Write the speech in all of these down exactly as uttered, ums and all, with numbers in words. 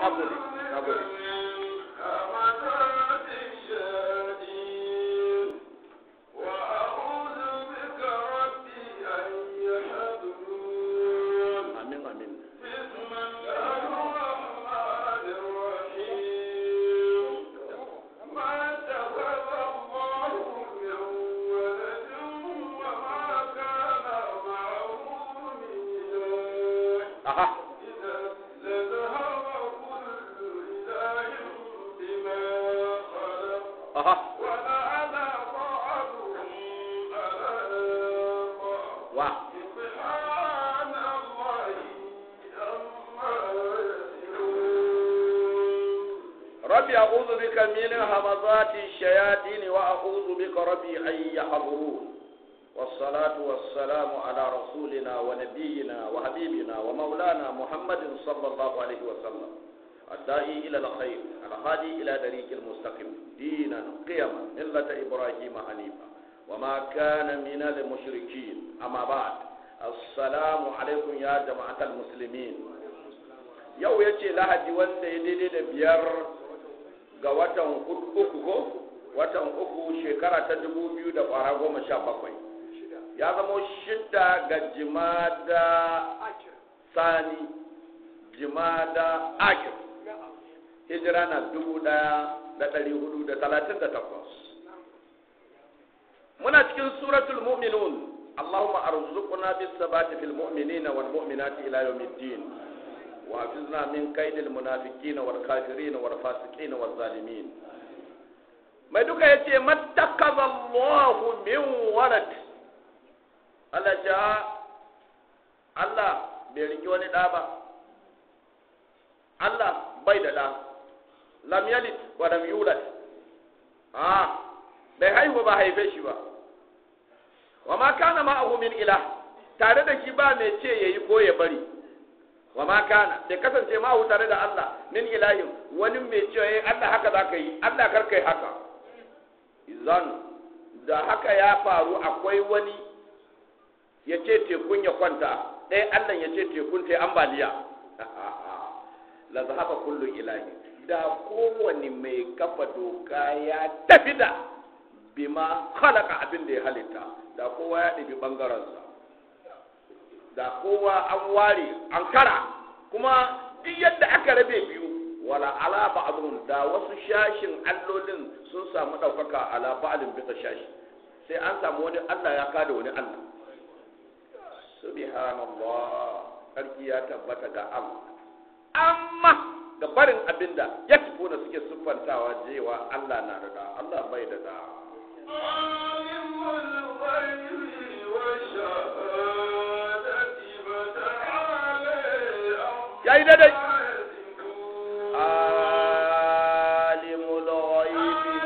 nagode nagode ربي أعوذ بك من همزات الشياطين وأعوذ بك ربي أن يحضرون والصلاة والسلام على رسولنا ونبينا وحبيبنا ومولانا محمد صلى الله عليه وسلم الداعي إلى الخير الهادي إلى طريق المستقيم دينا قيما ملة إبراهيم حنيفا وما كان من المشركين أما بعد السلام عليكم يا جماعة المسلمين يو يجي لهدي وانده دي بيار ga watan uku ko watan uku shekara ta dubu biyu da fara goma sha bakwai ya zama shidda ga jimada sani jimada akir hijira na dubu daya da dari hudu da talatin da takwas muna cikin suratul mu'minun Allahumma arzuqna bis sabati fil mu'minina wal mu'minati ila yawmiddin وحفظنا من كيد المنافقين والكافرين والفاسقين والظالمين ما دوكا يتي ما اتخذ الله من ولد الله جاء الله بيريكي وني دابا الله باي دا لم يلد ولم يولد اه bai haihu ba haife shi ba wa ma kana ma'ahu min ilah tare da shi ba mai ce yayi ko ya bari wa ma kana da kasance ma tare da Allah min ilahin wani mai cewa eh Allah haka zaka yi Allah kar kai haka izan da haka ya faru akwai wani yace tekun ya kwanta dai Allah yace tekun tai ambaliya la zahaba kullu ilahi da kowani mai kafa doka ya tafi da bima khalaqa abin da ya halitta da kowa ya dibi bangaren sa da kowa an ware an kara kuma duk yadda aka rabe biyu wala ala ba'dhum da wasu shashin allolin sun samu daukaka ala ba'dhin bisa shashi sai an samu wani Allah ya kada wani Allah subhanallah sarki ya tabbata ga Allah amma ga barin abinda ya tafi da suke siffantawa cewa Allah na da Allah bai da da alimul ghaibi wa shahadati fata'ala yayi daidai alimul ghaibi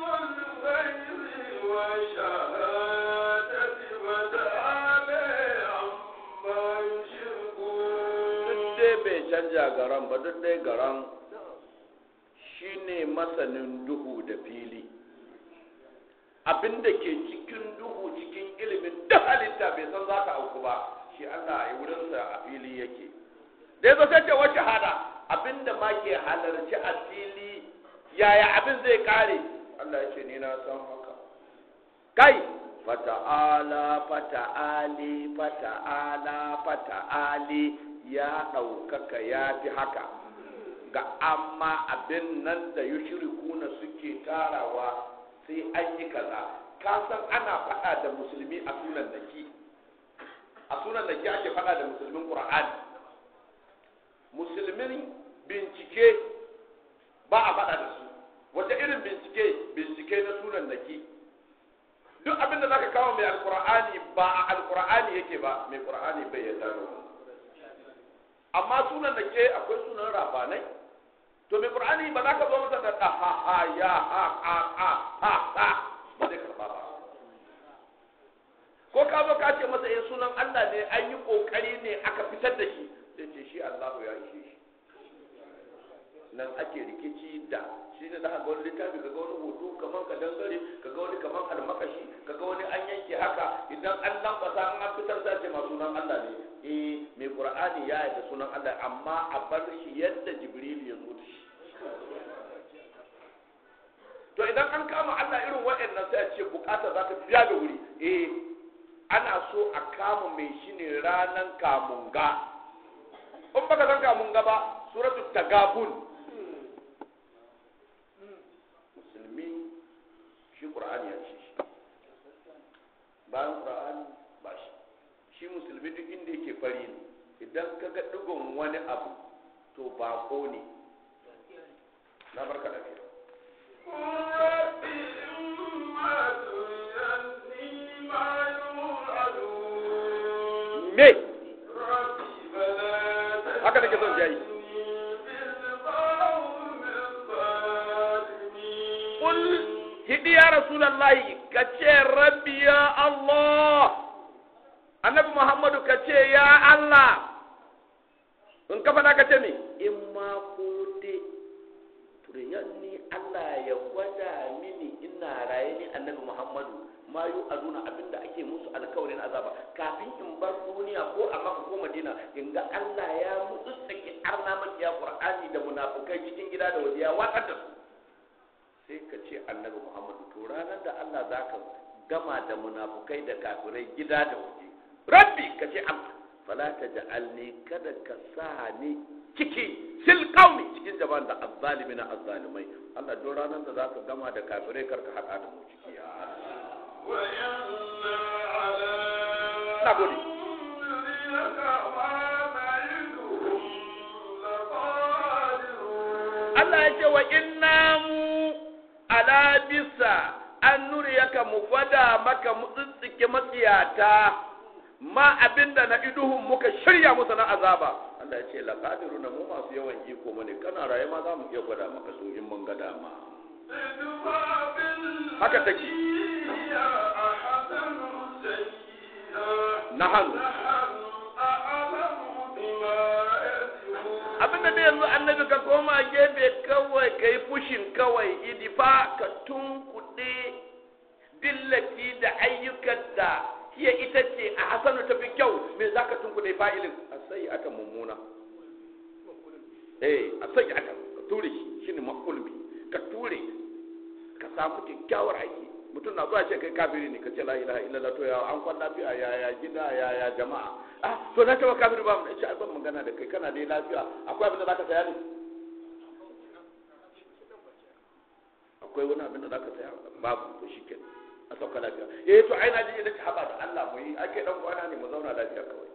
wa shahadati fata'ala amma yushrikun duk bai canja garan ba duk dai garan shine masanin duhu da fili abin da ke cikin duhu cikin ilimin da halitta bai san za ka auku ba shi Allah a wurinsa a fili yake da yazo sai ce wa shahada abin da ma ke halarci a fili yaya abin zai kare Allah ya ce ni na san haka kai fata'ala fata'ali fata'ala fata'ali ya ɗaukaka ya fi haka ga amma abin nan da yushrikuna suke tarawa sai an yi kaza ka san ana faɗa da musulmi a sunan daki a sunan daki ake faɗa da musulmin Qur'ani musulmin bincike ba a faɗa da su wata irin bincike bincike na sunan daki duk abin da zaka kawo mai alqur'ani ba a alqur'ani yake ba mai qur'ani bai yarda da amma sunan dake akwai sunan rabanai to mai qur'ani ba za ka zo masa da ha ha ya ha ha ha ha ha ba zai karba ba ko ka zo ka ce masa eh sunan Allah ne an yi kokari ne aka fitar da shi sai ce shi Allah ya ishe shi nan ake rikici da shi ne da ga wani littafi ka ga wani hoto kaman ka dangare ka ga wani kaman almakashi ka ga wani an yanke haka idan an lambata an fitar sai ce ma sunan Allah ne eh mai qur'ani ya yi da sunan Allah amma a bar shi yadda Jibril ya zo nan sai a ce bukata za ta biya da wuri eh ana so a kama mai shi ne ranan kamunga in baka san kamunga ba suratul tagabun musulmi shi qur'ani ya ce shi bayan qur'ani ba shi shi musulmi duk inda yake fari ne idan kaga digon wani abu to bako ne na barka da kai me haka nake son jayi qul hidi ya rasulullahi kace rabbi ya Allah annabi muhammadu kace ya Allah in ka fada kace me in ma ko de turiyanni Allah ya gwada mini ina raye ni annabi muhammadu ma yu aduna abinda ake musu alkawarin azaba kafin in bar duniya ko a Makka ko Madina in ga Allah ya mutsutsake arna makiya Qur'ani da munafikai cikin gida da waje ya watsar da su sai ka ce annabi Muhammadu to ranar da Allah zaka gama da munafikai da kafirai gida da waje rabbi ka ce Allah fala taj'alni kada ka sa ni ciki sil qaumi cikin jama'an da azzalimina azzalimai Allah don ranar da zaka gama da kafirai karka hada da mu ciki ya na gode Allah ya ce wa inna mu ala bisa an nuriyaka mu gwada maka mu tsitsike matsiyata ma abinda na iduhun muka shirya musu na azaba Allah ya ce laqadiruna mu masu yawan iko mu ne kana raye ma za mu iya gwada maka su in mun ga dama haka take nahanu abinda da yanzu annabi ka koma gefe kawai ka yi fushin kawai idifa ka tunkuɗe billati da ayyukan da hiya ita ce a hasanu tafi kyau me za ka tunkuɗe fa'ilin a sai aka mummuna eh a sai aka ka ture shi shine makulmi ka ture ka samu kyakkyawar aiki mutum na zuwa ce kai kafiri ne ka ce la ilaha illallah to ya an kwan lafiya ya ya gida ya ya jama'a ah to na taba kafiri ba mu ce ai ban magana da kai kana dai lafiya akwai abin da zaka saya ne akwai wani abin da zaka saya babu to shikenan a sauka lafiya eh to ai na ji da haba da Allah mu yi ake dan kwana ne mu zauna lafiya kawai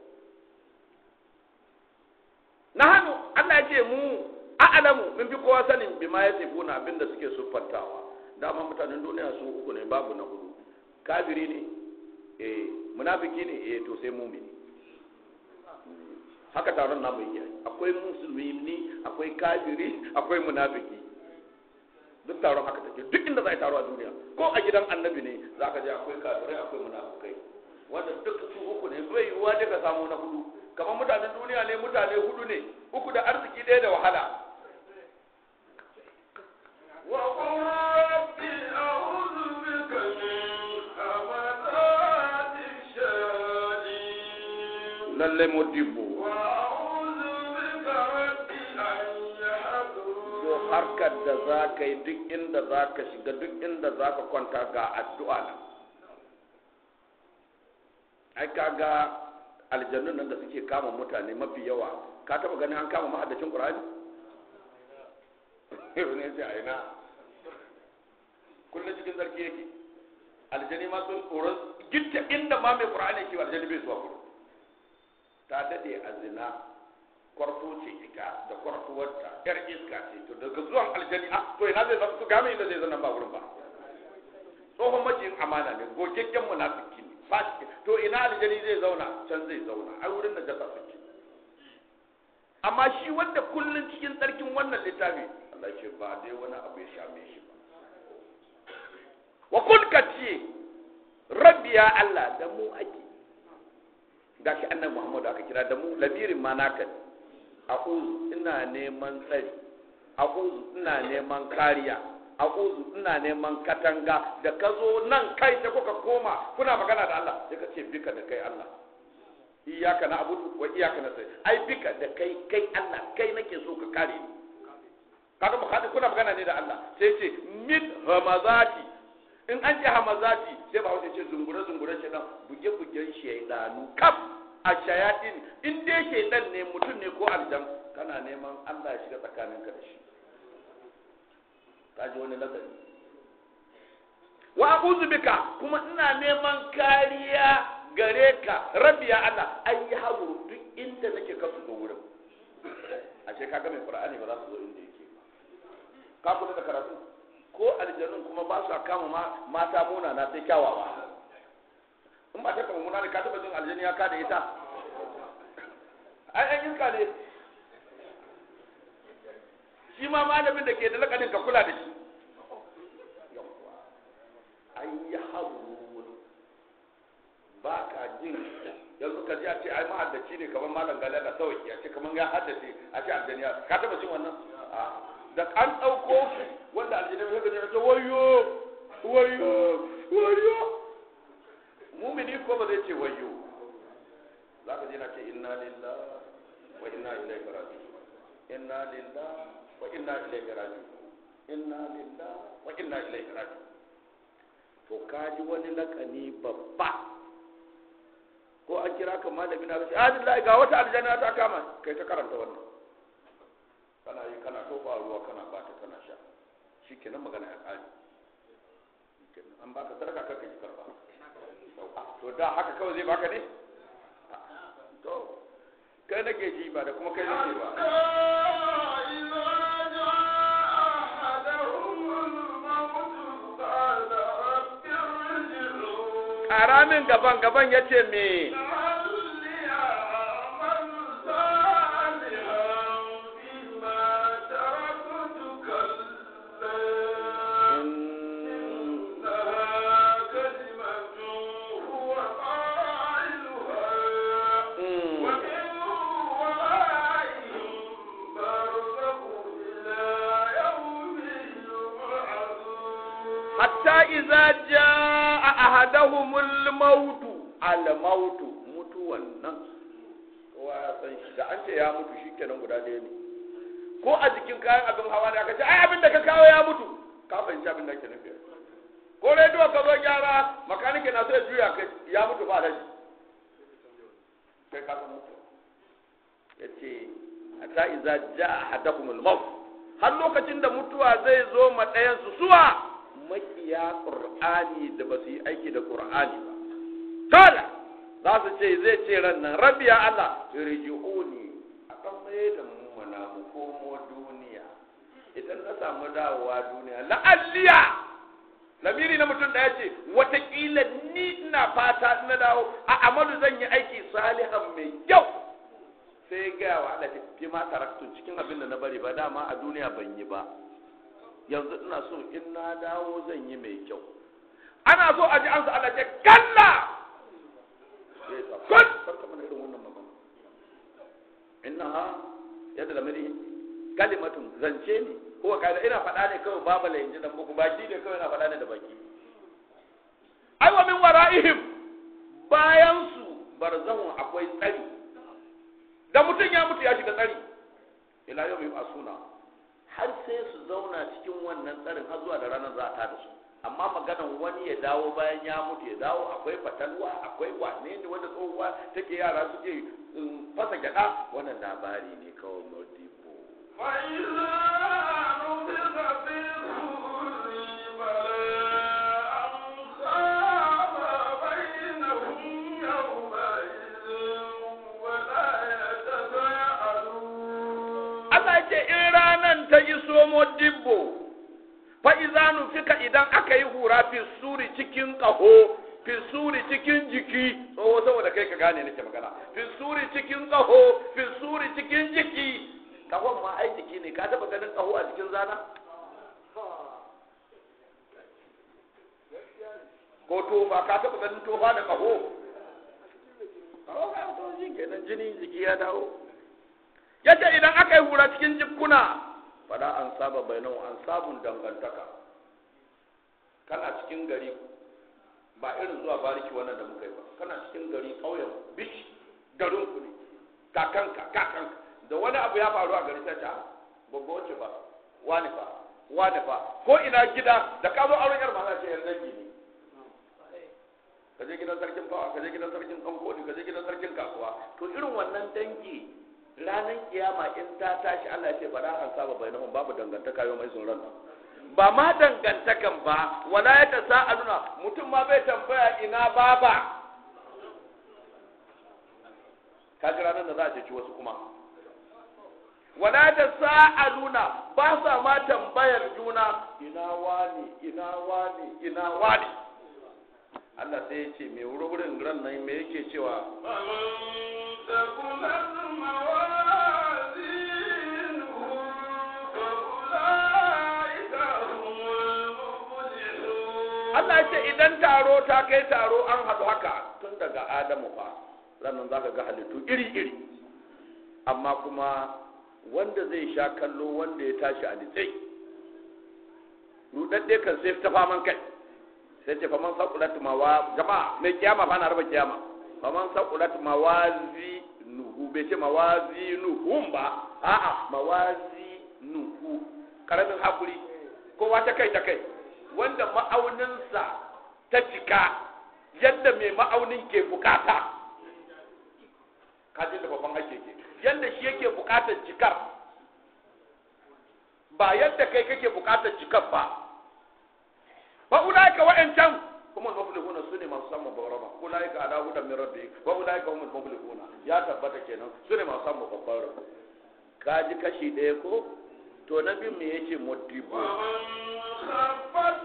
na hannu Allah ya ce mu a'lamu min fi kowa sanin bima yasifuna abin da suke siffantawa dama mutanen duniya su uku ne babu na hudu kafiri ne eh munafiki ne eh to sai mumini haka taron namu yake akwai musulmi ne akwai kafiri akwai munafiki duk taron haka take duk inda za a taro a duniya ko a gidan annabi ne za ka je akwai kafirai akwai munafikai wanda duk su uku ne bai yiwuwa da ka samu na hudu kamar mutanen duniya ne mutane hudu ne uku da arziki ɗaya da wahala lalle modibo to harkar da za ka yi duk inda za ka shiga duk inda za ka kwanta ga addu'a nan ai ka ga aljannun nan da suke kama mutane mafi yawa ka taba ganin an kama mahaddacin qur'ani ne sai aina kullum cikin sarki yake aljani ma sun tsoron gitta inda ma mai qur'ani yake aljani bai zuwa gurin ta dade a zina kwarto ce ita da kwartuwarta yar iska ce to daga zuwan aljani a to ina zai zama su game inda zai zana ba gurin ba tsohon majiyin amana ne gogaggen munafiki ne fasiki to ina aljani zai zauna can zai zauna a wurin da jasa suke amma shi wanda kullun cikin tsarkin wannan littafi Allah ce ba dai wani abu ya shame shi ba wa kun kace rabbi ya Allah da mu ake gashi annabi Muhammad aka kira da mu lamirin ma naka a'udhu ina neman tsari a'udhu ina neman kariya a'udhu ina neman katanga da ka zo nan kai da kuka koma kuna magana da Allah sai ka ce bika da kai Allah iyyaka na'budu wa iyyaka nasta'in ai bika da kai kai Allah kai nake so ka kare ni kaga mu kada kuna magana ne da Allah sai ce min hamazati in an ce hamazati sai ba wata ce zungure zungure shi dan buge bugen shaydanu kaf a shayatin in dai shaydan ne mutum ne ko aljan kana neman Allah ya shiga tsakaninka da shi kaji wani nazari wa a'udhu bika kuma ina neman kariya gare ka rabbi ya Allah ai hawo duk inda nake ka su wurin ashe kaga mai qur'ani ba za su zo inda yake ka kula da karatu ko aljanun kuma ba su kama mata muna na sai kyawawa in ba ta kama muna ne ka taba jin aljani ya ka da ita ai an iska ne shi ma malamin da ke da lakanin ka kula da shi ai ya hawo ba ka jin yanzu ka ji a ce ai mahaddaci ne kamar malam galala sauki a ce kamar ya haddace a ce aljaniya ka taba jin wannan da an ɗauko shi wanda aljaniya ya gaji ta wayo wayo wayo mumini ko ba zai ce wayo za ka ji na ce inna lillahi wa inna ilaihi raji'un inna lillahi wa inna ilaihi raji'un inna lillahi wa inna ilaihi raji'un to kaji wani lakani babba ko an kira ka malami na ce adillahi ga wata aljanna ta kama kai ta karanta wannan kana yi kana tofa ruwa kana bata kana sha shikenan magana ya kare shikenan an baka sadaka kar ka ji karba to da haka kawai zai baka ne to kai nake ji ba da kuma kai nake ba Karamin gaban gaban ya ce me hatta iza jaa ahadahumul mautu al mautu mutuwan nan kowa ya san shi da an ce ya mutu shikenan guda ɗaya ne ko a jikin kayan abin hawa da aka ce ai abin da ka kawo ya mutu ka fahimci abin da ke nufi ko rediyo ka zo gyara makanike na so ya juya kai ya mutu ba da shi kai ka san mutu yace hatta iza jaa ahadahumul maut har lokacin da mutuwa zai zo ma ɗayan su suwa makiya qur'ani da ba su yi aiki da qur'ani ba kala za su ce zai ce ran nan rabbi ya Allah irji'uni akan mai da mu mana mu komo duniya idan na samu dawowa duniya la'alliya lamiri na mutum da ya ce watakila ni ina fata na dawo a amalu zan yi aiki salihan mai kyau sai ga wa Allah fi ma taraktu cikin abin da na bari ba dama a duniya ban yi ba yanzu ina so in na dawo zan yi mai kyau ana so a ji an sa Allah ce kalla kun farka mana irin wannan magana innaha yadda lamari kalimatun zance ne ko kaida ina faɗa ne kawai babu la inji dan buku baki ne kawai ina faɗa ne da baki ai wa min wara'ihim bayan su barzahun akwai tsari da mutum ya mutu ya shiga tsari ila yau mai asuna har sai su zauna cikin wannan tsarin har zuwa da ranar za a tada su amma maganan wani ya dawo bayan ya mutu ya dawo akwai fatalwa akwai wane ne wanda tsohuwa take yara suke fasa gyada wannan labari ne kawai modibo Allah ce in ranan ta yi somo dibbo fa izanu fika idan aka yi hura fi suri cikin kaho fi suri cikin jiki tsoho saboda kai ka gane nake magana fi suri cikin kaho fi suri cikin jiki kahon ma ai jiki ne ka taba ganin kaho a cikin zana ko tofa ka taba ganin tofa da kaho kaho ka to jin kenan jini jiki ya dawo yace idan aka yi hura cikin jikuna fada an saba bainahu an sabun dangantaka kana cikin gari ba irin zuwa bariki wannan da muka yi ba kana cikin gari kauyen bish garin ku ne kakanka kakanka da wani abu ya faru a gari sai ta babba wace ba wani fa wani fa ko ina gida da ka zo auren yar mata ce yar dangi ne ka je gidan sarkin fawa ka je gidan sarkin kankoni ka je gidan sarkin kasuwa to irin wannan dangi ranar kiyama in ta tashi Allah ya ce ba an saba bainahum babu dangantaka yau mai sun ran ba ma dangantakan ba wala ya tasaaluna mutum ma bai tambaya ina baba kaji ranar da za a ce wasu kuma wala tasaaluna ba sa ma tambayar juna ina wani ina wani ina wani Allah sai ya ce mai wurin ran nan me yake cewa Allah ya ce idan taro ta kai taro an haɗu haka tun daga Adamu fa sannan zaka ga halittu iri-iri amma kuma wanda zai sha kallo wanda ya tashi a nitsai rudadde kan sai ta faman kai sai ce faman saqulat mawa jama'a mai kiyama fa na raba kiyama faman saqulat mawazi nuhu bai ce mawazi nuhum ba a'a mawazi nuhu karamin hakuri kowa ta kai ta kai wanda ma'auninsa ta cika yadda mai ma'aunin ke bukata kajin da babban ake ke yadda shi yake bukatar cikar ba yadda kai kake bukatar cikar ba fa ulaika wa'ancan kuma muflihuna sune masu samun bawaraba ulaika ala hudan min rabbi wa ulaika humul muflihuna ya tabbata kenan sune masu samun babbar rabo kaji kashi daya ko to na bin me yake modibo khaffat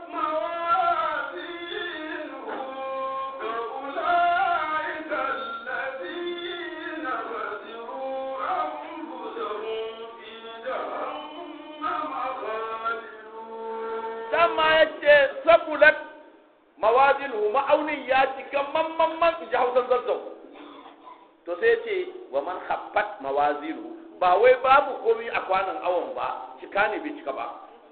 mawazinuhu fa ulaika alladhina khasiru anfusahum fi jahannam khalidun dama yace sabulat mawazinuhu ma'aunin ya cika mamman man ji hausan zazzau to sai yace wa man khaffat mawazinuhu ba wai babu komai a kwanan awon ba cika ne bai cika ba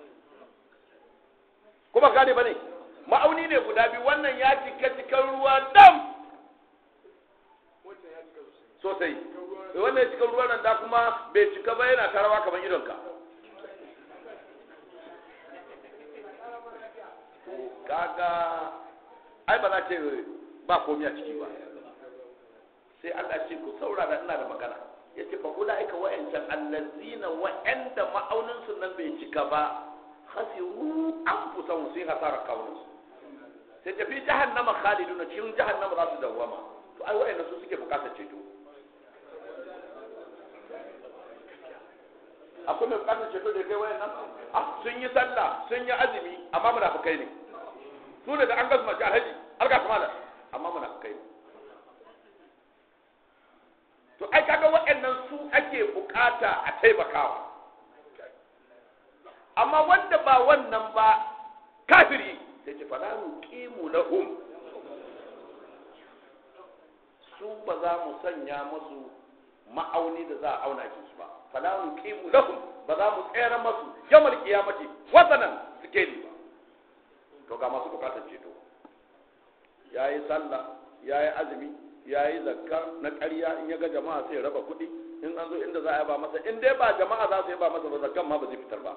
kuma gane ba ne ma'auni ne guda biyu wannan ya cika cikin ruwa dam sosai wannan ya cika ruwa nan da kuma bai cika ba yana tarawa kamar idonka kaga ai ba za ce ba komai a ciki ba sai Allah ce ku saurara ina da magana yace fa ulaika wa'antan allazina wa'anda ma'aunin su nan bai cika ba khasiru anfusahum sai hasara kawunsu sai tafi jahannama khaliduna cikin jahannama za su dawama to ai wa'anda su suke bukatar ceto akwai mai bukatar ceto da kai wa'annan ah sun yi sallah sun yi azumi amma munafikai ne su ne da an gasu mace alhaji alga kamala amma munafikai ne to ai kaga waɗannan su ake bukata a taimakawa amma wanda ba wannan ba kafiri sai ce fala nuqimu lahum su ba za mu sanya musu ma'auni da za a auna shi ba fala nuqimu lahum ba za mu tsere musu yamal qiyamati wasanan suke ni ba to ga masu bukatar ceto yayi sallah yayi azumi ya yi zakka na ƙarya in ya ga jama'a sai raba kuɗi in an zo inda za a ba masa in dai ba jama'a za su yi ba masa ba zakkan ma ba zai fitar ba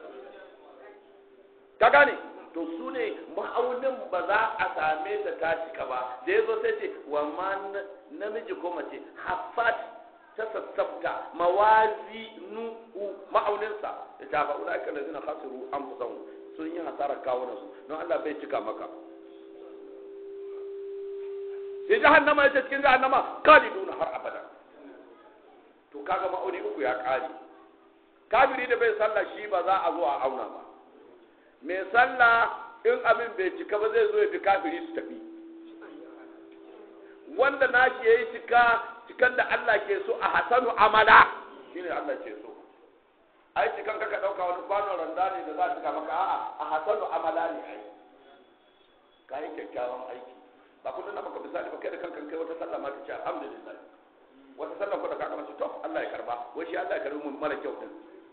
ka gane to su ne ma'aunin ba za a same ta ta cika ba da ya zo sai ce wa ma namiji ko mace haffat ta sassafta mawazi nu'u ma'auninsa da ta fa'ula aka da zina khasiru an fusan sun yi hasarar kawunansu don Allah bai cika maka sai jahannama yace cikin jahannama kaliduna har abada to kaga ma'auni uku ya kare kafiri da bai sallah shi ba za a zo a auna ba mai sallah in abin bai cika ba zai zo ya fi kafiri su tafi wanda nashi yayi cika cikan da Allah ke so a hasanu amala shine Allah ke so ai cikan kaka dauka wani kwano randa ne da za ta maka a'a a hasanu amala ne ai kai kyakkyawan aiki ba kullum na maka misali ba kai da kankan kai wata sallah ma ta ce alhamdulillah wata sallah ko da kaka mace to Allah ya karba wai shi Allah ya karbi mun mara kyau din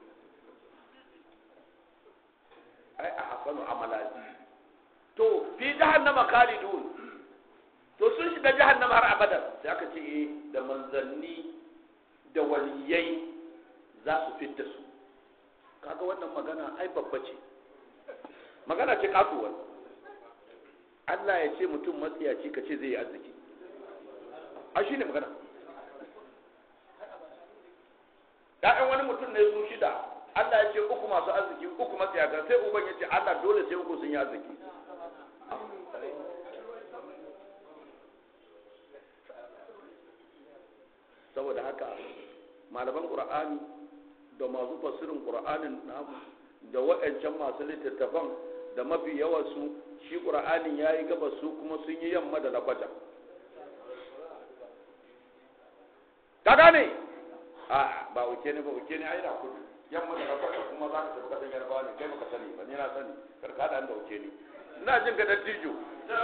ai a hasanu amalati to fi jahannama khalidun to sun shiga jahannama har abada sai aka ce da manzanni da waliyai za su fitta su kaga kaga wannan magana ai babba ce, magana ce kasuwar. Allah ya ce mutum matsiyaci ka ce zai yi arziki, a shi ne magana. ‘Ya'yan wani mutum ne su shida, Allah ya ce uku masu arziki uku matsiyaka, sai uban ya ce Allah dole sai uku sun yi arziki. Saboda haka malaman ƙur'ani da masu fasirin ƙur'anin namu da waɗancan masu littattafan da mafi yawansu shi ƙur'anin ya yi gaba su kuma sun yi yamma da lakwata. Ka gane? A ba wuke ne ba wuke ne ai da kudu yamma da lakwata kuma za ka tafi kasan yarbawa ne kai baka sani ba ni na sani karka da da wuke ne. Ina jin ka dattijo.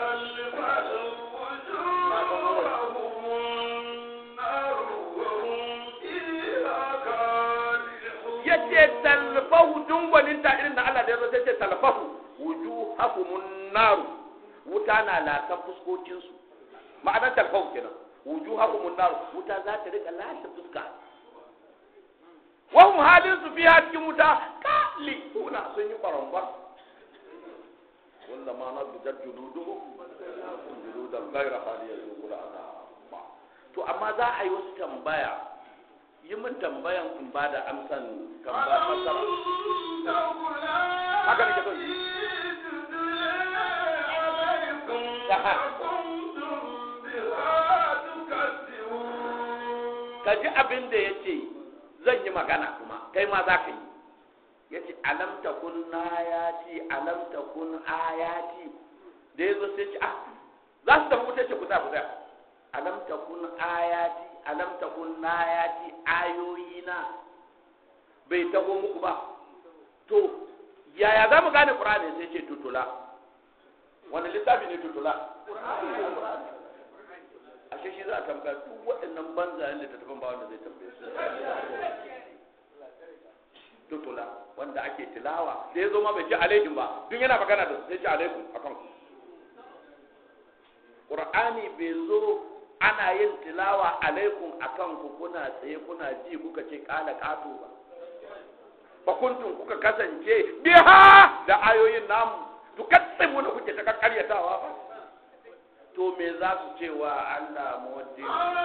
Yace talfahu dungwanin ta irin da Allah da yazo sai ce talfahu wujuhakumun naru, wuta na lakan fuskokin su, ma'anar talfahu kenan. wujuhakumun naru, wuta za ta rika lashe fuska. Wahum halin su fiha cikin wuta kali kuna sun yi kwarambar. Wanda ma na bijar juludu juludan gaira hali yanzu kula ana ba. To amma za a yi wasu tambaya, yi min tambayan in ba da amsan tambaya fassara. Haka ne ke so. Ka ji abin da ya ce zan yi magana kuma kai ma za ka yi. Ya ce alam takun ayati alam takun ayati da ya zo sai ce ah za su tafi wuce ce kuza kuza alam takun ayati alam takun ayati ayoyi na bai taho muku ba. To yaya za mu gane Qur'ani sai ce tutula. Wani littafi ne tutula? Ashe shi za a tambaya duk waɗannan banzayen littattafan ba wanda zai tambaye su. Tutula wanda ake tilawa da ya zo ma bai ci alaihim ba, duk yana magana da sai ci alaikum akan Qur'ani bai zo ana yin tilawa alaikum akan ku kuna tsaye kuna ji kuka ce kala kato ba. Ba kuntum kuka kasance biha da ayoyin namu tukatsimu da kuke ta karyatawa ba. To me za su ce wa Allah muwaddi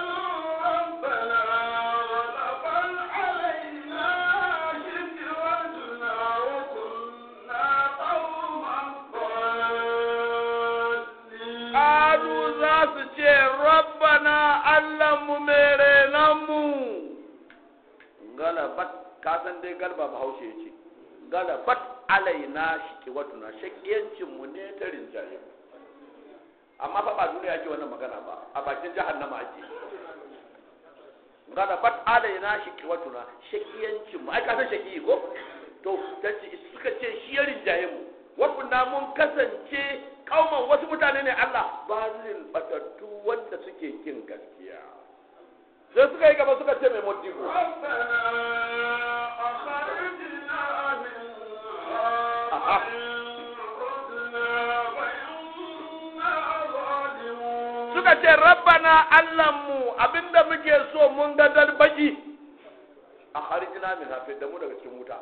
Ƙalu za su ce rabbana Allah mu mere namu galabat, ka san dai galba bahaushe ya ce galabat alaina shi watuna shakiyancin mu ne ta rinjaye, amma fa ba duniya ake wannan magana ba, a bakin jahannama ake. Galabat alaina shi watuna shakiyancin mu, ai ka san shaki ko to tace suka ce shi ya rinjaye mu, wakunna mun kasance kauman wasu mutane ne Allah balil batattu wanda suke kin gaskiya. Sai suka yi gaba suka ce mai motivo suka ce rabbana Allahnmu abinda muke so mun ga dalbaki a harijina min hafi da mu daga cikin wuta.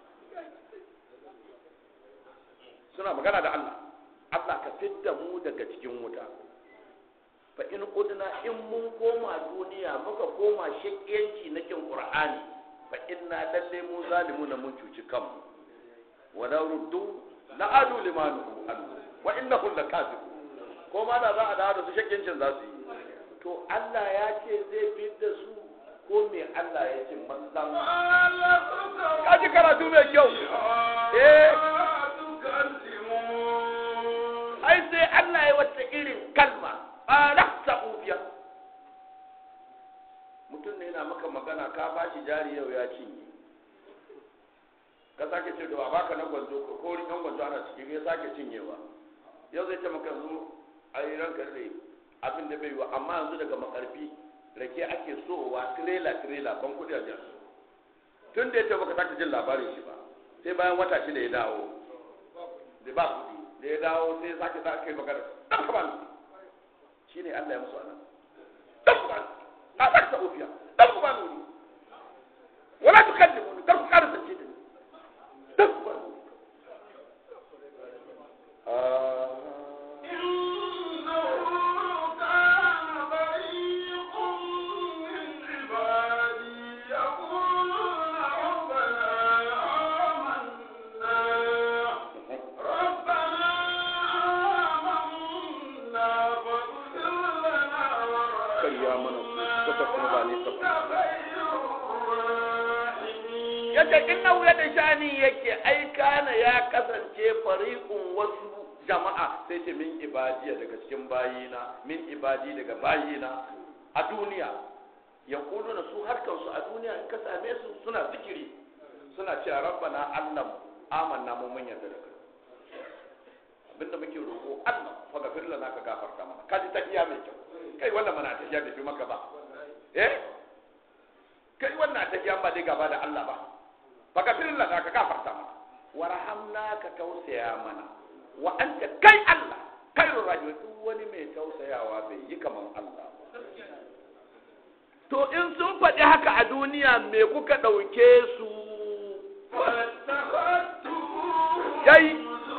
Suna magana da Allah, Allah ka fidda mu daga cikin wuta. Fa in qudna in mun koma duniya muka koma shakiyanci na kin Qur'ani fa inna lalle mu zalimuna mun cuci kanmu. Wa la ruddu la adu limanu an wa innahu lakazib. Ko ma da za a dawo da su shakiyancin za su yi. To Allah ya ce zai fidda su ko me Allah ya ce mallan. Kaji karatu mai kyau. Eh ai sai Allah ya wata irin kalma alaqta ubiya. Mutum ne yana maka magana ka bashi jari yau ya cinye, ka sake ce da ba baka na gwanzo ko ko rikan gwanzo ana cikin ya sake cinyewa. Yau zai ce maka yanzu ai ranka dai abin da bai yi wa, amma yanzu daga makarfi rake ake sowa trailer trailer ban kudi a jan. Tun da ya ce baka sake jin labarin shi ba, sai bayan wata shi da ya dawo da ba kudi da ya dawo sai sake sa kai magana dan ka bani shine Allah ya musu anan dan ka bani a saka ofiya dan ka bani wala tukallimu dan ka ƙara zance da ni yace innahu yadda shani yake ai kana ya kasance fariqun wasu jama'a sai ce min ibadiya daga cikin bayina min ibadi daga bayina a duniya ya na su harkar su a duniya in ka same su suna zikiri suna cewa rabbana Allah amanna mu mun yarda da kai abinda muke roƙo Allah fa gafir lana ka gafarta mana kaji tafiya mai kyau kai wannan mana tafiya bai fi maka ba eh kai wannan tafiya ba dai gaba da Allah ba fa gafir lana ka gafarta mana warhamna ka tausaya mana wa anta kai Allah khairur rahimin duk wani mai tausayawa bai yi kaman Allah to in sun faɗi haka a duniya me kuka ɗauke su yayi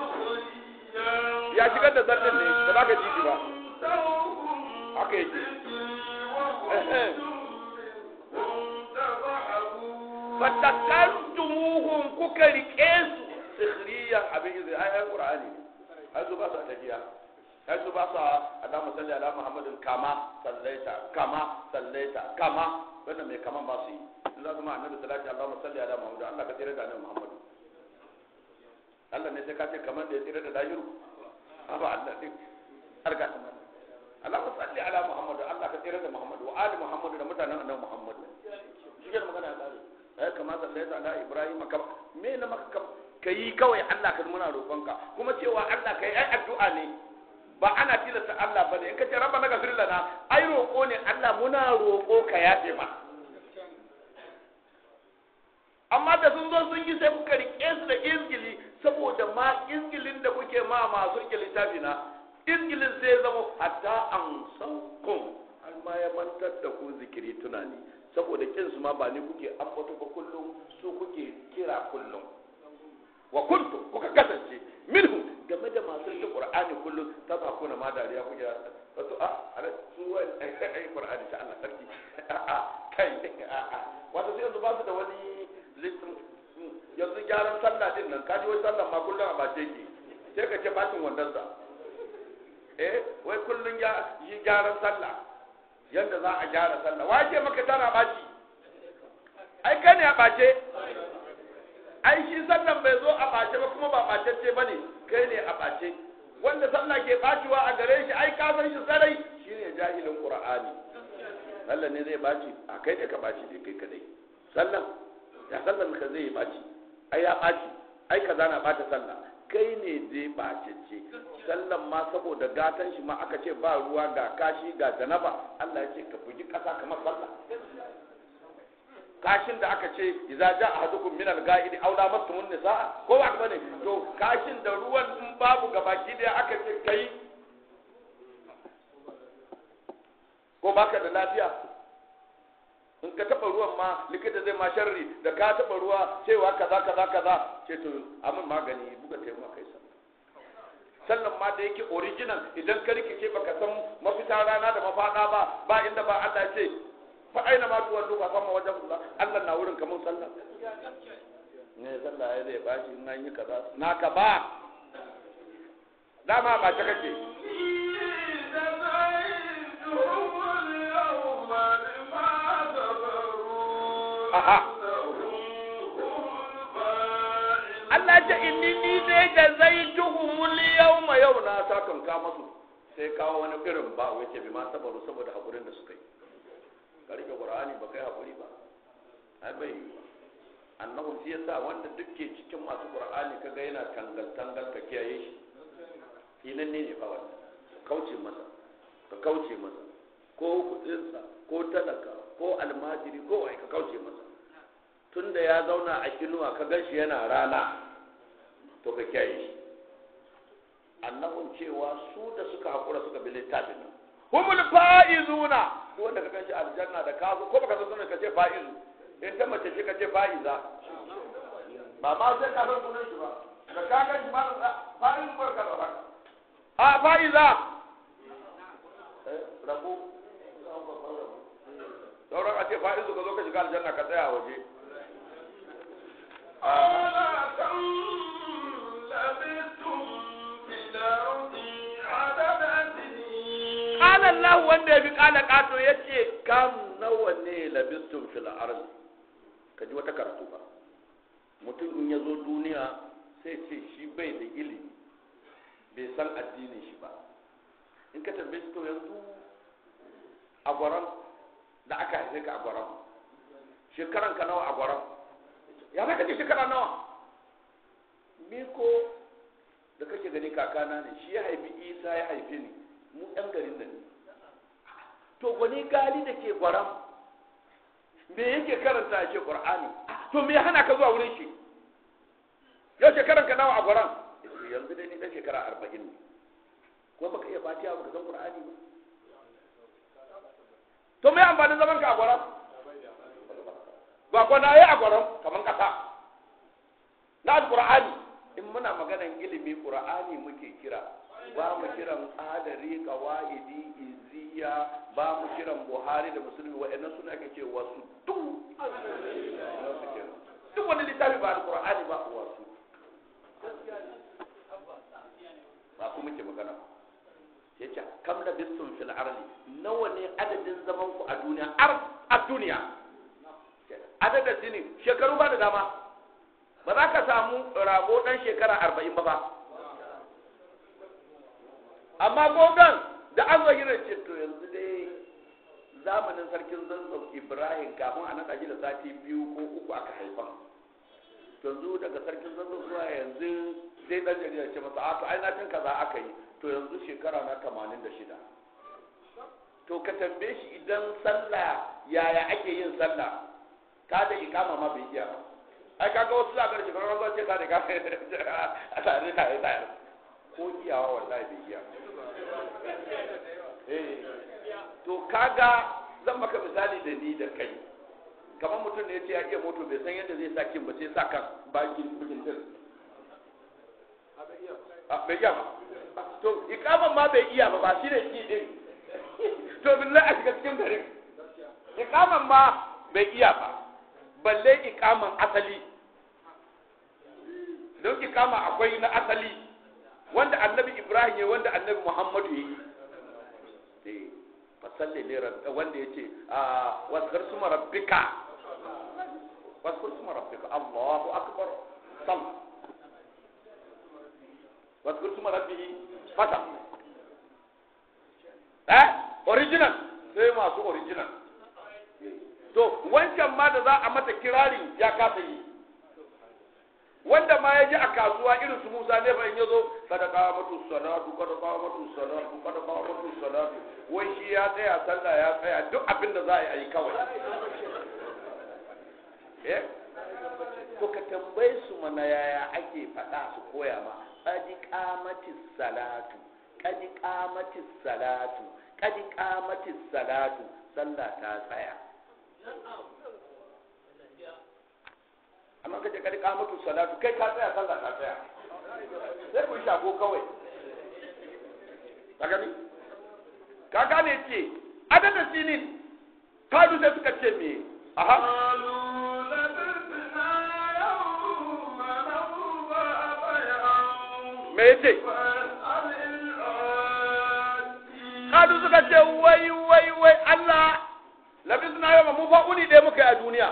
ya shigar da zartin ne ba za ka ji ba haka yake fatakantumuhum kuka riƙe su sikhriyan abin izini ayan qur'ani ai su ba su tafiya ai su ba su Allahumma salli ala Muhammadin kama sallaita kama sallaita kama wannan mai kaman ba su yi in za su ma annabi sallallahu alaihi Allahumma salli ala Muhammad Allah ka tsira da annabi Muhammad Allah ne sai ka ce kaman da ya tsira da dahiru ba Allah din arka Allahumma salli ala Muhammad Allah ka tsira da Muhammad wa ali Muhammad da mutanen annabi Muhammad shi ke magana ya tsare ai kama sallaita ala Ibrahim kama me na maka kai kawai Allah ka muna roƙonka kuma cewa Allah kai ai addu'a ne ba ana tilasta Allah bane in ka ce rabbana ghfir lana ai roƙo ne Allah muna roƙo ka yafe ma amma da sun zo sun yi sai kuka rike su da izgili saboda ma izgilin da kuke ma masu rike littafi na izgilin sai zama hatta an saukum har ma ya mantar da ku zikiri tunani saboda kin su ma ba ni kuke ambato ba kullum su kuke kira kullum wa kuntum kuka kasance minhum game da masu rike Qur'ani kullum ta ba kuna ma dariya kuke wato a ala su wai ai Qur'ani ta Allah sarki a kai a wato sai yanzu ba su da wani yanzu gyaran sallah din nan kaji wai sallah ma kullum a bace ki sai ka ce bacin wannan sa eh wai kullum ya yi gyaran sallah yanda za a gyara sallah wai ce maka tana baci ai kai ne a bace ai shi sallan bai zo a bace ba kuma ba bacecce bane kai ne a bace wanda sallah ke baciwa a gare shi ai ka san shi sarai shine jahilin Qur'ani sallah ne zai baci a kai ne ka baci dai kai kadai sallah ya sallan ka zai baci ai ya baci ai kaza na bata sallah kai ne zai bacece sallan ma saboda gatan shi ma aka ce ba ruwa ga kashi ga janaba Allah ya ce ka bugi kasa kamar sallah kashin da aka ce idza jaa ahadukum min al-ga'idi aw lamastumun nisaa ko ba bane to kashin da ruwan in babu gabaki da aka ce kai ko baka da lafiya in ka taba ruwan ma likita zai ma sharri da ka taba ruwa cewa kaza kaza kaza ce to amin magani buga taimaka kai sallah sallan ma da yake original idan ka rikice baka san mafita rana da mafada ba ba inda ba Allah ce fa aina ma tuwallu fa famma wajhu Allah Allah na wurin kamar sallah ne sallah ya zai bashi in an yi kaza naka ba dama ba ta kake aha Allah ya inni ni dai da zaituhumul yawma yau na sakan ka masu sai kawo wani irin ba wace bi ma sabaru saboda hakurin da suka yi ka rike Qur'ani ba kai hakuri ba ai bai annahu shi yasa wanda duke cikin masu Qur'ani kaga yana tangal tangal ka kiyaye shi inan ne ne fa wannan kauce masa ka kauce masa ko kudinsa ko talaka ko almajiri ko ai ka kauce masa tunda ya zauna a kinuwa ka ganshi yana rana to ka kiyaye shi annabun cewa su da suka hakura suka bi littafin nan humul faizuna ko wanda ka ganshi aljanna da kazo ko baka san sunan ka ce faizu in ta mace ce ka ce faiza ba ma sai ka san sunan shi ba da ka ganshi ma faizu barka da barka a faiza rabu sauran a ce fa'izu ka zo ka shiga aljanna ka tsaya waje قال الله wanda ya bi kala kato yace kam nawa ne labistum fil ard kaji wata karatu ba mutum in ya zo duniya sai ce shi bai da ilimi bai san addinin shi ba. In ka tambaye shi to yanzu a gwaron da aka haife ka a gwaron shekaran ka nawa a gwaron, ya zaka ce shekara nawa? Ni ko da kake gani kakana ne, shi ya haifi Isa ya haife ni, mu ɗan garin da ne. To gwani gali da ke gwaron me yake karanta a ce Qur'ani, to me hana ka zuwa wurin shi? Yau shekaran ka nawa a gwaron? Yanzu dai ni ɗan shekara arba'in ne, ko baka iya fatiha baka san Qur'ani ba? To me amfanin zaman ka a gwaron? Ba kwana yi a gwaron kamar kasa na Al-Qur'ani. In muna maganan ilimi Qur'ani muke kira, ba mu kiran adari, qawaidi, iziya, ba mu kiran Buhari da Muslim, wa'annan suna ake ce wasu duk duk wani littafi ba Al-Qur'ani ba wasu ba ku muke magana. Sai ce kam da bisum fil ardi, nawa ne adadin zaman ku a duniya? Ar a duniya adadin sini shekaru ba da dama, ba za ka samu rago dan shekara arba'in ba ba. Amma gogan da an zo gina ce to yanzu dai zamanin sarkin zanzan Ibrahim kafin a naɗa shi da sati biyu ko uku aka haifan. Yanzu daga sarkin zanzan zuwa yanzu sai dan jarida ce masa a to ai na cin kaza aka yi, to yanzu shekara na tamanin da shida. To ka tambaye shi idan sallah yaya ake yin sallah, ka da ikama ma bai iya ba. Ai kaga wasu za ka da shekaru za ce ka da ikama a tare da ya ko iyawa wallahi bai iya. Eh to kaga zan maka misali da ni da kai, kamar mutum ne ya ce ya iya moto bai san yadda zai sa kin ba sai sa kan bakin bukin din a bai iya ba. To ikaman ma bai iya ba, ba shi ne ki din. To billahi a shiga cikin garin ikaman ma bai iya ba, balle ikaman asali. Don ikama akwai na asali wanda annabi Ibrahim ya, wanda annabi Muhammadu ya yi. Eh fasalli ne wanda ya ce waskar suma rabbika, waskar suma rabbika Allahu akbar sal, waskar suma rabbihi fata. Eh original sai masu original. To wancan ma da za a mata kirari ya kasa yi, wanda ma ya ji a kasuwa irin su Musa ne fa in yazo kada ka mutu salatu kada ka mutu salatu kada ka mutu salatu, wai shi ya tsaya sallah ya tsaya duk abin da za a yi kawai. Eh to ka tambaye su mana yaya ake faɗa su koya ma. Qadi qamatis salatu, qadi qamatis salatu, qadi qamatis salatu, sallah ta tsaya. Amma kaje kadi kamatu salatu kai ka tsaya sallah ta tsaya, sai ku shago kawai. Kaga ni ka gane ce adadin sinin kadu sai suka ce me aha me yace kadu suka ce wai wai wai Allah labisna yau mu fa uni dai muka yi a duniya.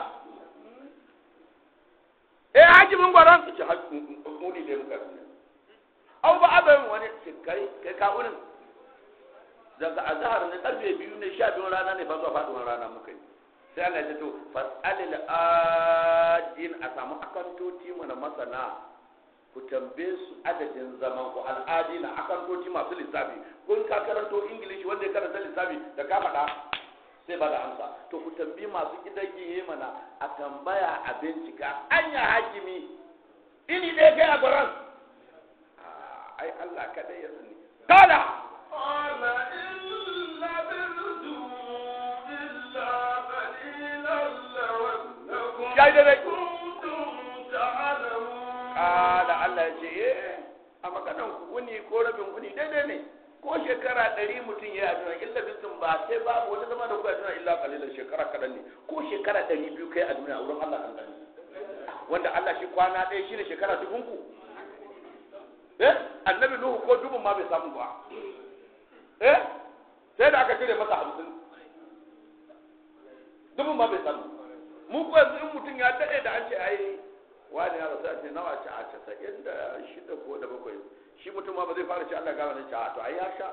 Eh haji mun gwaran ce uni dai muka yi. Au ba abin wani kai kai ka unin daga azhar ne karfe biyu ne sha biyu rana ne fa zuwa faduwar rana muka yi. Sai Allah ya ce to fasalil adin, a samu akantoti mana masana ku tambaye su adadin zaman ku al'adina, akantoti masu lissafi. Kun ka karanto English wanda ya karanta lissafi da ka faɗa sai ba da amsa, to ku tambi masu gidaje mana a tambaya a bincika anya hakimi ini dai kai a gwaran. Ai Allah kada ya sani. Kada ala illa bidu illa qalilan lawallakum ya dai kuntum ta'lamun. Kada Allah ya ce eh a maganan wuni ko rabin wuni daidai ne, ko shekara ɗari mutum ya yi illa bisin ba sai babu wani zama da kuwa tuna illa kalilan shekara kaɗan ne, ko shekara ɗari biyu kai a duniya a wurin Allah kan gani, wanda Allah shi kwana ɗaya shi ne shekara dubun ku. Eh annabi Nuhu ko dubun ma bai samu ba. Eh sai da aka cire masa hamsin, dubun ma bai samu. Mu ko yanzu in mutum ya daɗe da an ce ai wani ya rasu a ce nawa ce a casa'in da shida ko da bakwai shi mutum ma ba zai fara ce Allah gama ne ce a to ai ya sha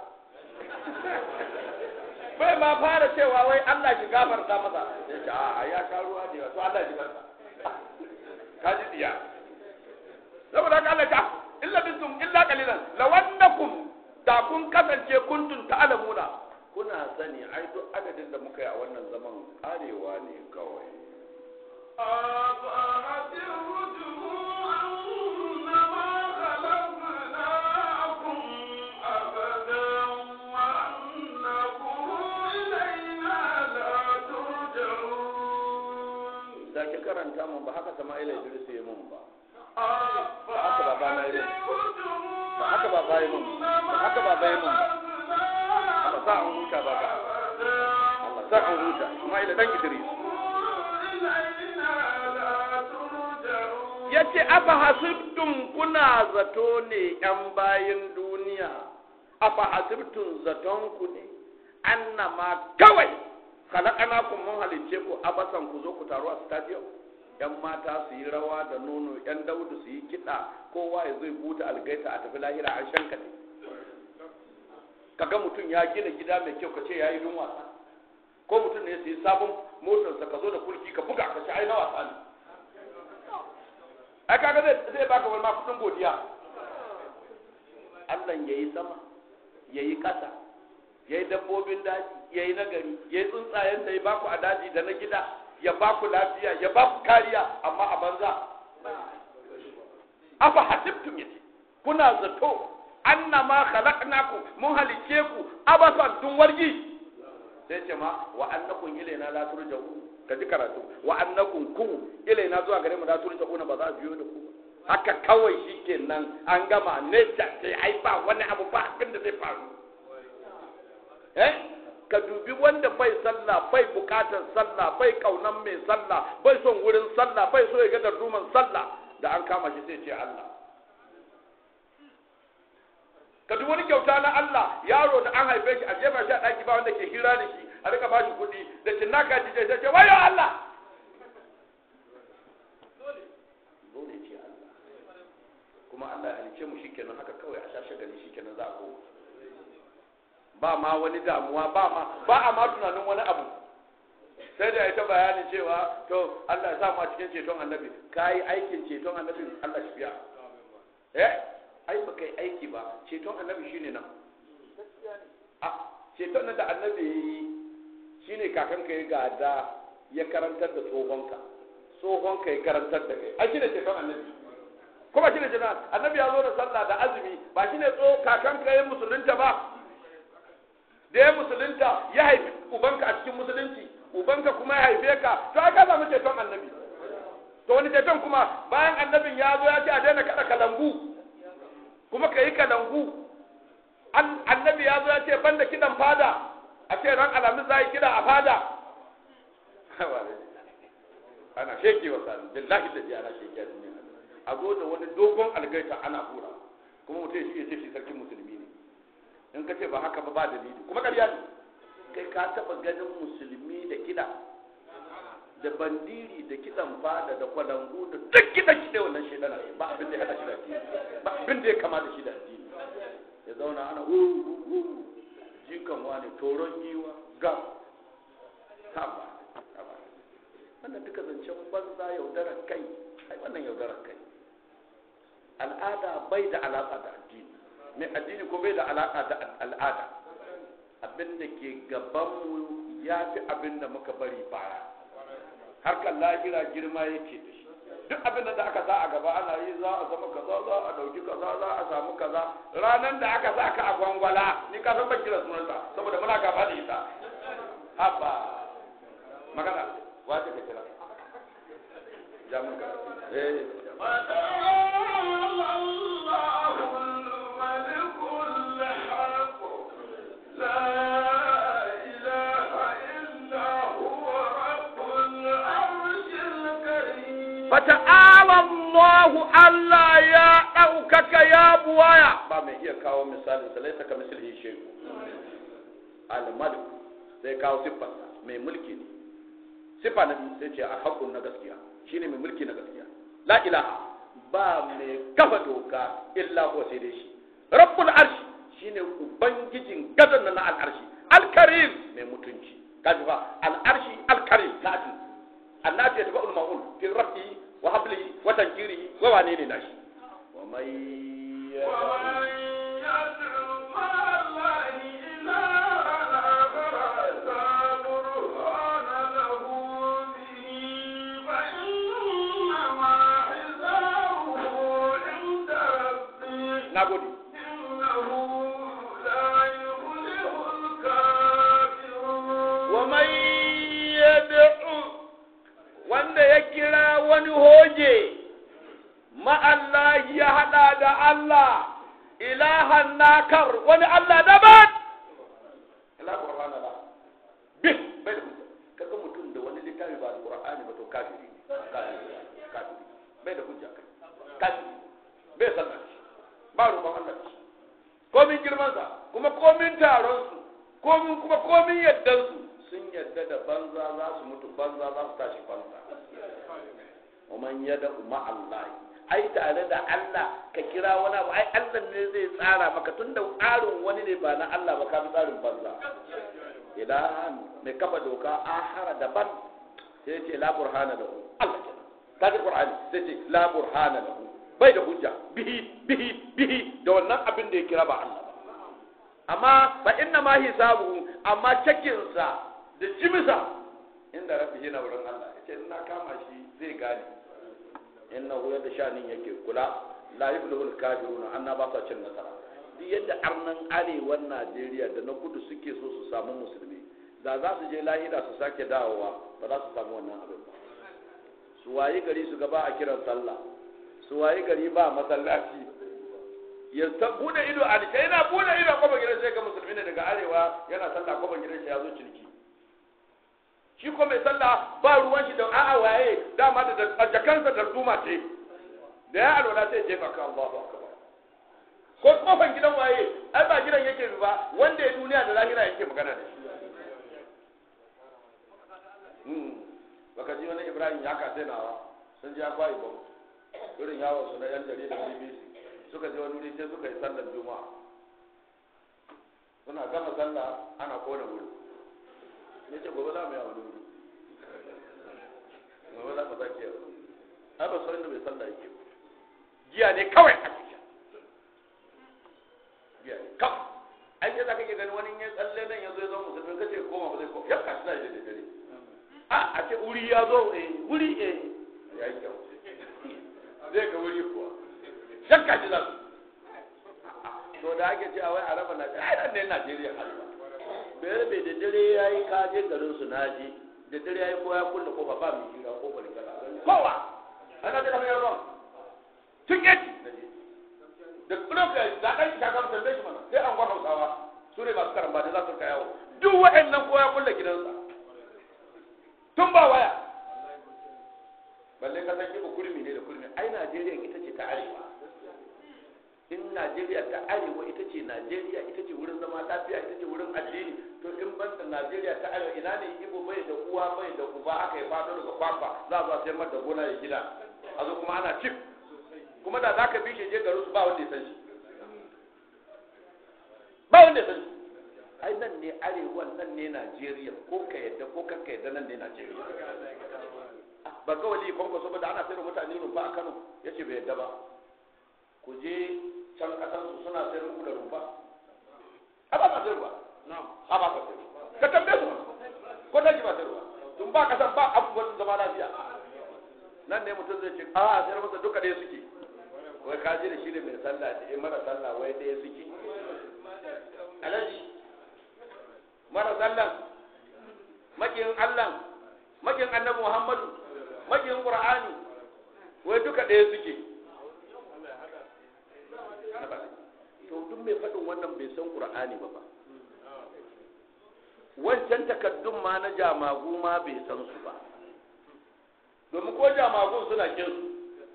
bai ma fara cewa wai Allah ki gafarta masa ya ce a ya sha ruwa da yawa to Allah ki gafarta ka ji diya saboda ka Allah ta illa bisum illa qalilan lawannakum da kun kasance kuntun ta'lamuna kuna sani ai duk adadin da muka yi a wannan zaman karewa ne kawai sake karanta mun ba haka Sama'ila Idris ya mun ba ba haka baba na yi ba haka baba yi mun ba haka baba yi mun Allah sa an huta baba Allah sa an huta Sama'ila dan Idris yace afa hasibtum kuna zato ne yan bayin duniya afa hasibtum zaton ku ne annama kawai khalaqanakum mun halice ku abasan ku zo ku taru a stadium yan mata su yi rawa da nono yan daudu su yi kiɗa kowa ya zai buta algaita a tafi lahira an shanka ne kaga mutum ya gina gida mai kyau kace yayi dun wasa ko mutum ne su yi sabon motarsa ka zo da kulki ka buga ka ce ai na wasa ne ai kaga zai zai baka wani ma kudin godiya Allah yayi sama yayi kasa yayi dabbobin daji yayi nagari yayi tsuntsayen da ya baku a daji da na gida ya baku lafiya ya baku kariya amma a banza afa hasibtum yace kuna zato annama khalaqnakum mun halice ku abasan dun wargi sai ce ma wa annakum ilaina la turja'u ka ji karatu wa annakum ku ilaina zuwa gare mu la turja'u ba za a biyo da ku haka kawai shikenan an gama ne sai ai ba wani abu ba abin da zai faru eh ka dubi wanda bai sallah bai bukatar sallah bai kaunan mai sallah bai son wurin sallah bai so ya ga darduman sallah da an kama shi sai ce Allah ka dubi wani kyauta na Allah yaro da an haife shi a jefa shi a daki ba wanda ke hira da shi a rika bashi kuɗi da cinnaka jije sai ce wayo Allah dole dole ce Allah kuma Allah ya halice mu shikenan haka kawai a shashe gani shikenan za a koma ba ma wani damuwa ba ma ba a ma tunanin wani abu sai da ita bayani cewa to Allah ya sa mu a cikin ceton annabi kai aikin ceton annabi Allah shi biya eh ai ba kai aiki ba ceton annabi shine nan a ceton nan da annabi yayi shine kakanka ya gada ya karantar da tsohonka tsohonka ya karantar da kai ai shine ceton annabi kuma shine ceton annabi ya zo da sallah da azumi ba shine tso kakanka ya musulunta ba da ya musulunta ya haifi ubanka a cikin musulunci ubanka kuma ya haife ka to aka samu ceton annabi to wani ceton kuma bayan annabin ya zo ya ce a daina kada kalangu kuma ka yi kalangu annabi ya zo ya ce banda kidan fada a ce ran alamin za yi kida a fada ana sheke wa sani billahi da ji ana sheke a duniya a zo da wani dogon algaita ana hura kuma mutum shi ya ce shi sarkin musulmi ne in ka ce ba haka ba ba dalili kuma ƙarya ne kai ka taɓa ganin musulmi da kiɗa da bandiri da kiɗan fada da kwalangu da duk kiɗan kiɗe wannan shaidana ba abin da ya haɗa shi da addini ba abin da ya kama da shi da addini ya zauna ana wuru jikan wani toron yiwa ga haba haba wannan duka zancen banza yaudarar kai ai wannan yaudarar kai al'ada bai da alaƙa da addini mai addini ko bai da alaƙa da al'ada abin da ke gabanmu ya fi abin da muka bari baya harkar lahira girma yake da shi duk abin da aka sa a gaba ana yi za a zama kaza za a ɗauki kaza za a samu kaza ranar da aka sa ka a gwangwala ni ka san ban kira sunanta saboda muna gaba da ita haba magana wace ka kira jamun ka eh fata'ala Allahu Allah ya ɗaukaka ya buwaya ba mai iya kawo misalin sa laisa ka mislihi shay'un al-malik sai kawo siffar mai mulki ne siffa na biyu sai ce a haƙun na gaskiya shine mai mulki na gaskiya la ilaha ba mai kafa doka illa huwa sai dai shi rabbul arshi shine ubangijin gadan na al'arshi al-karim mai mutunci kaji fa al-arshi al-karim kaji annabi ya tabu al-ma'ul fi rafi wa hablihi wa tankirihi wa wane ne nashi wa may nagode wa may yad'u wanda ya kira wani hoje ma Allah ya hada da Allah ilahan nakar wani Allah daban Allah Qur'ana la bi bai da kaga mutum da wani littafi ba Qur'ani ba to kafiri kafiri kafiri bai da hujja kafiri bai sanar ba ruwan Allah komin girmansa kuma komin taronsu komin kuma komin yaddansu sun yadda da banza za su mutu banza za su tashi banza ومن يدعو مع الله ai tare da Allah ka kira wani abu ai Allah ne zai tsara maka tunda tsarin wani ne ba na Allah ba ka bi tsarin banza idan mai kafa doka ahara daban sai ce la burhana lahu Allah kenan kaji Qur'ani sai ce la burhana lahu bai da hujja bihi bihi bihi da wannan abin da ya kira ba Allah ba amma fa inna ma hisabu amma cakin sa da jimisa inda rabbi yana wurin Allah yace ina kama shi zai gane innahu yadda shanin yake kula la yuflihul kafiruna anna ba sa cin nasara duk yadda arnan arewan Najeriya da na kudu suke so su samu musulmi da za su je lahira su sake dawowa ba za su samu wannan abin ba su wayi gari su gaba a kiran sallah su wayi gari ba masallaci ya ta bude ido a dike yana bude ido a kofar gidan sai ga musulmi ne daga arewa yana sallah a kofar gidan shi ya zo ciniki shi ko mai sallah ba ruwan shi da a'a waye dama da jakansa da duma ce da ya alwala sai jefa ka Allahu akbar ko kofar gidan waye ai ba gidan yake ba wanda ya duniya da lahira yake magana da shi hmm baka ji wani Ibrahim ya ka sai nawa sun ji akwai ba irin yawon su na yan jarida B B C suka je wani wuri sai suka yi sallar juma'a suna gama sallah ana kona wuri ne ce gobe za mu yi wani wuri gobe za mu sake yau ai ba sauran da bai sallah yake giya ne kawai a cikin giya ne kawai ai sai za ka ke gani wani ya tsalle nan ya zo ya zo musulmi ka ce koma ba zai koma ya kashi zai da dare a a ce wuri ya zo eh wuri eh ya yi kyau zai ga wuri kuwa shakka ji za su to da ake ce a wai araba na ai nan ne Najeriya halwa bai bai da dare yayi ka je garin su naji da dare yayi ko ya kulle kofa ba mu jira kofar gaba kowa ana da kamar yaron tiketi da kuma ka da dan shi ka ga tambaye shi mana sai an gwa Hausawa su ne masu karamba da za su kai yawo duk wa'annan ko ya kulle gidansa tun ba waya balle ka san kiba kurmi ne da kurmi ai Najeriya ita ce ta arewa in Najeriya ta arewa ita ce Najeriya ita ce wurin zama lafiya ita ce wurin addini to in ban da Najeriya ta arewa ina ne Igbo bai da uwa bai da uba aka yi fado daga kwakwa za a sai mata gona ya gida a zo kuma ana cif kuma da zaka bi shi je garin su ba wanda ya san shi ba wanda ya san shi ai nan ne arewa nan ne Najeriya ko ka yadda ko ka yadda nan ne Najeriya ba kawai kwanko saboda ana sayar mutane rumfa a Kano yace bai yadda ba ku je can kasar su suna sayar muku da rumfa a ba ka sayarwa a ba ka sayarwa ka tambaye su ko da ji ba sayarwa tun ba kasan ba abubuwan zama lafiya nan ne mutum zai ce a a sayar masa duka ɗaya suke wai ka je da shi ne mai sallah da mara sallah wai ɗaya suke alaji mara sallah makin Allah makin annabi Muhammadu makin Qur'ani wai duka ɗaya suke to duk mai faɗin wannan bai san Qur'ani ba ba wancan takaddun ma na jamagu ma bai san su ba domin ko jamagun suna kin su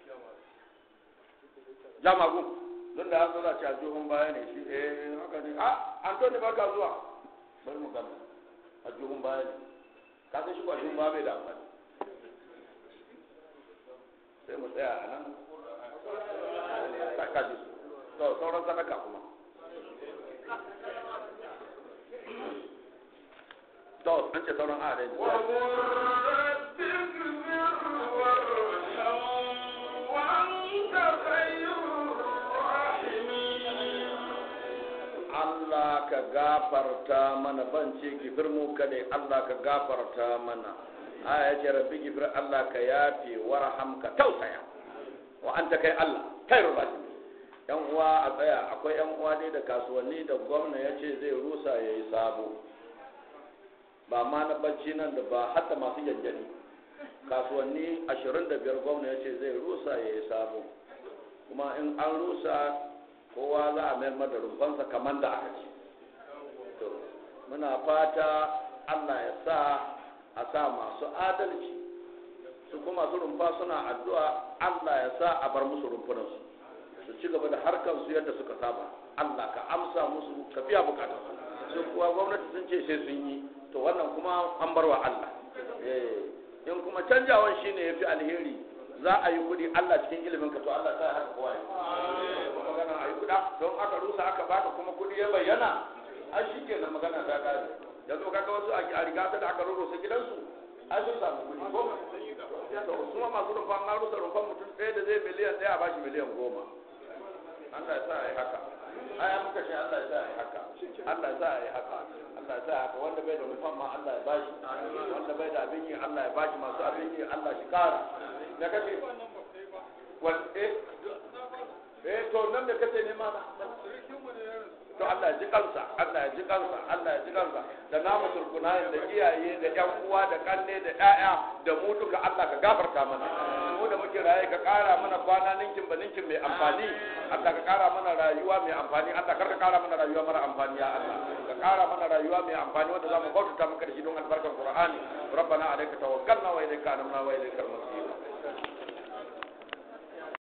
jamagun don da haka za ci a juhun baya ne shi eh haka ne a Antoni baka zuwa bari mu gama a juhun baya ne ka san shi ba juhun baya bai da amfani sai mu tsaya a nan kaji to sauran sadaka kuma to an ce sauran a da Allah ka gafarta mana ban ce gifir mu kadai Allah ka gafarta mana aya ce rabbi gifir Allah ka yafe warham ka tausaya wa anta kai Allah khairur rahim yan uwa a tsaya akwai yan uwa dai da kasuwanni da gwamna yace zai rusa yayi sabo ba ma na bacci nan da ba hatta masu janjani kasuwanni ashirin da biyar gwamna yace zai rusa yayi sabo kuma in an rusa kowa za a mayar da rumfansa kamar da aka ce to muna fata Allah ya sa a sa masu adalci su kuma masu rumfa suna addu'a Allah ya sa a bar musu rumfunansu su ci gaba da harkar su yadda suka saba Allah ka amsa musu ka biya bukatun su kuwa gwamnati sun ce sai sun yi to wannan kuma an bar wa Allah eh in kuma canjawan shine yafi alheri za a yi kudi Allah cikin ilimin ka to Allah ta haka kowa yi magana a yi kuda don aka rusa aka baka kuma kudi ya bayyana ai shikenan magana ta kare yanzu kaga wasu a riga da aka rusa gidansu ai sun samu kudi ko to kuma masu rumfa an rusa rumfan mutum ɗaya da zai miliyan ɗaya a bashi miliyan goma Allah ya sa a yi haka ai muka ce Allah ya sa a yi haka Allah ya sa a yi haka Allah ya sa haka wanda bai da rumfan ma Allah ya bashi wanda bai da abin yi Allah ya bashi masu abin yi Allah shi kara da kace wal eh eh to nan da kace ne ma to Allah ya ji kansa Allah ya ji kansa Allah ya ji kansa da namu turkunayen da iyaye da ƴan uwa da kanne da ƴaƴa da mu duka Allah ka gafarta mana mu da muke raye ka kara mana kwana ninkin ba ninkin mai amfani Allah ka kara mana rayuwa mai amfani Allah kar ka kara mana rayuwa mara amfani ya Allah ka kara mana rayuwa mai amfani wanda zamu bauta maka da shi don albarkar Qur'ani rabbana alayka tawakkalna wa ilayka anabna wa ilaykal masir